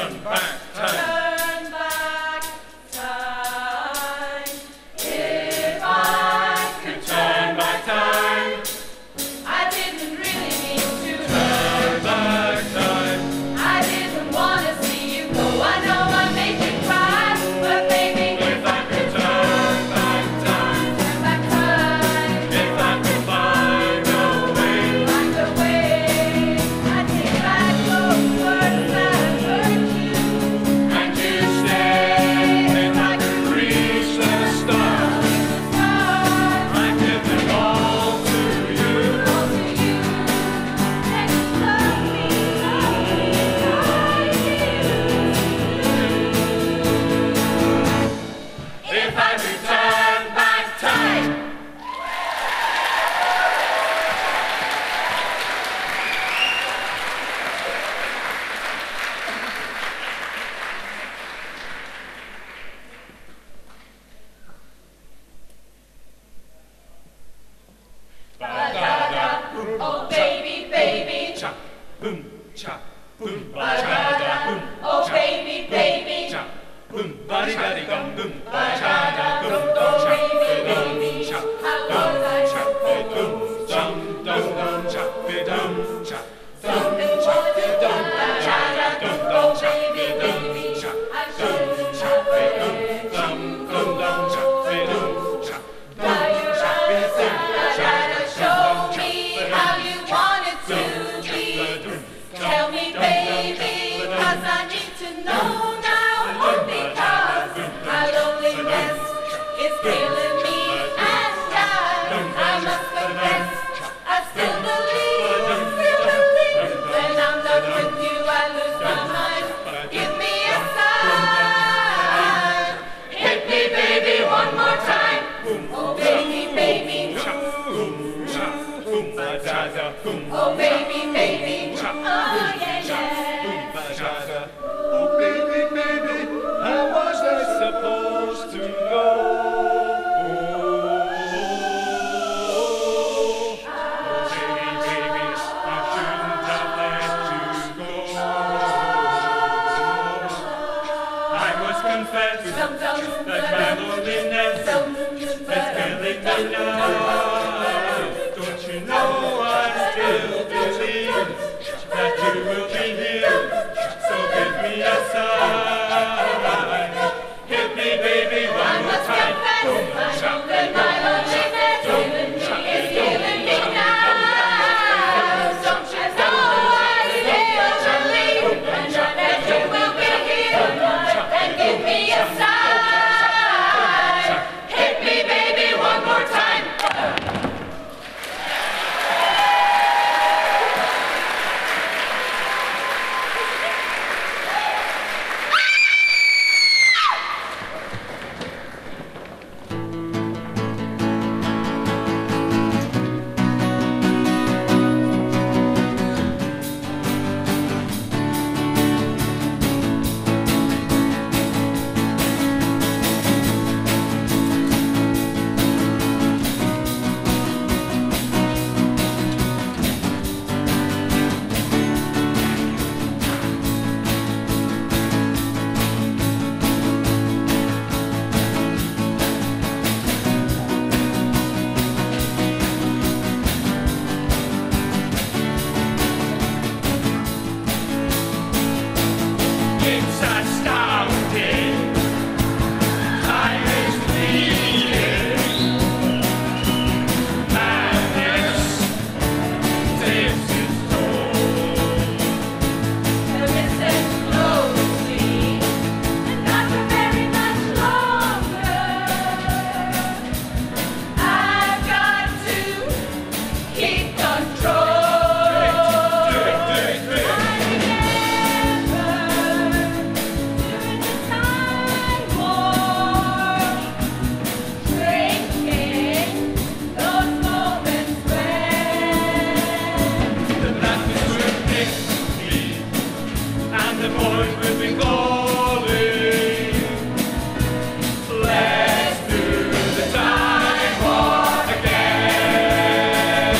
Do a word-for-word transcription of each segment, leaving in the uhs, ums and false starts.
turn back time. Turn back time. If I could turn back time, I didn't really mean to turn back time. I didn't want to see you go. I know I made you cry, but baby, If I could turn back time, turn back time. if I could find a way, Find a way. I take back those words that hurt you. and you stay, if I could reach the stars, I'd give them all to you. All to you. Next love me, love me, I do. If I could turn back time. Ba-da-da. Oh baby, baby. Cha, boom, cha, boom, ba, cha, Ba-da-da. da, boom, Oh cha, baby, baby. cha, boom, ba, di, da, di, dum, boom, ba, cha, da, boom, Oh dum, cha, baby, dum, baby. cha, How dum, was I cha, supposed dum, to dum, dum, dum, cha, dum, cha, dum, Something cha, was it dum, done, cha, ba-da-da. dum, Oh dum, cha, baby, dum, baby. cha, I dum, shouldn't cha, have dum, let dum, you dum, dum, cha, dum, cha, Now dum, you're cha, right, dum, cha, da-da-da. Show me how you want it to be. Tell me, baby, 'cause I need to know now. Oh, because my loneliness is killing me, and I, I must confess, I still believe, still believe. When I'm not with you, I lose my mind. Give me a sign. Hit me, baby, one more time. Oh, baby, baby. Oh, baby, baby. Oh, yeah, yeah. Oh, baby, baby, how was I supposed to go? Oh, baby, baby, I shouldn't have let you go. I must confess that my loneliness is killing me now. Don't you know I still believe that you will be here? So give me a sign. Hit me, baby, one more time. Boom, chop, That my loneliness is killing me now. Don't you know I still believe that you will be here? Then give me a sign. Hit me, baby, one more time. It's astounding. Time is fleeting. Madness takes its toll. Listen closely, and not for very much longer. I've got to keep control. Do it, do it, do it. I remember during the time war, drinking those moments when The blackness will pick me, and the boys will be calling. Let's do the time warp again.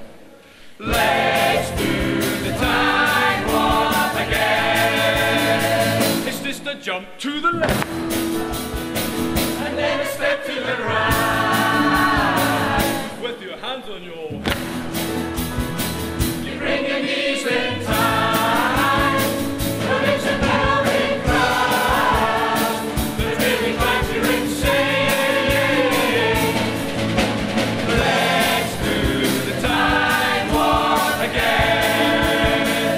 Let's do the time warp again. a jump to the left, and then a step to the right. With your hands on your head, you bring your knees in time, but it's a velvet crowd that really drives you insane. Let's do the time walk again.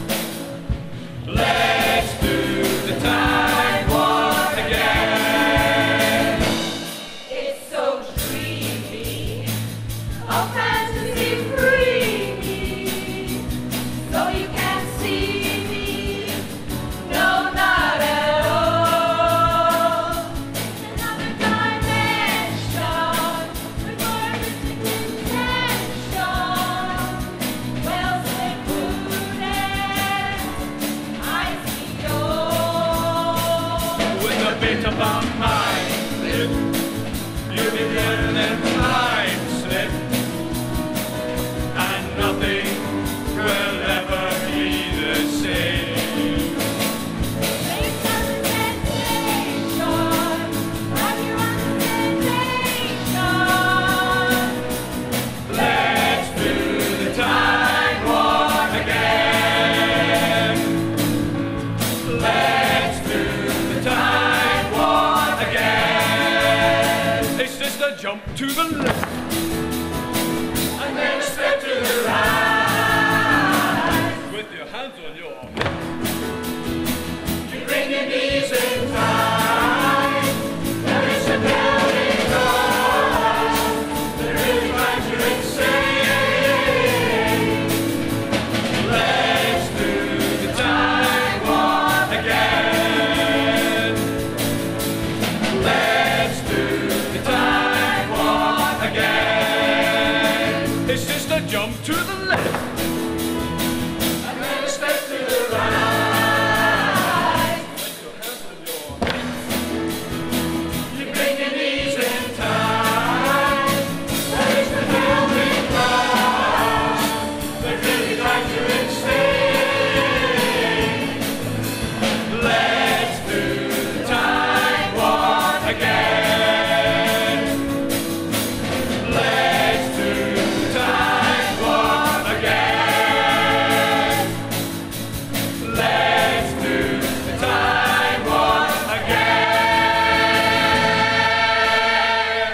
Let's do the time walk again. It's so dreamy, all fantasy free, so you can't see me, no, not at all. It's another dimension, with more mystic intention, well secluded, I see yours. With a bit of a mind slip, you begin and time slip, and nothing will ever be the same. Make another sensation, wrap you around the sensation. Let's do the time walk again. Let's do the time walk again. It's just a jump to the left, and then a step to the right. With your hands on your head, you bring your knees in time. There is a velvet crowd that really drives you insane. Let's do the time walk again. Let's do the time walk again. It's just a jump to the left, and then a step to the right. With your hands on your head, you bring your knees in time. There is the velvet crowd that really drives you insane. Let's do the time walk again. Let's do the time walk again. Let's do the time walk again.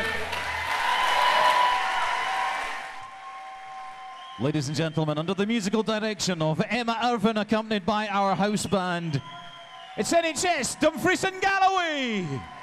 Ladies and gentlemen, under the musical direction of Emma Irvin, accompanied by our house band, it's N H S Dumfries Galloway.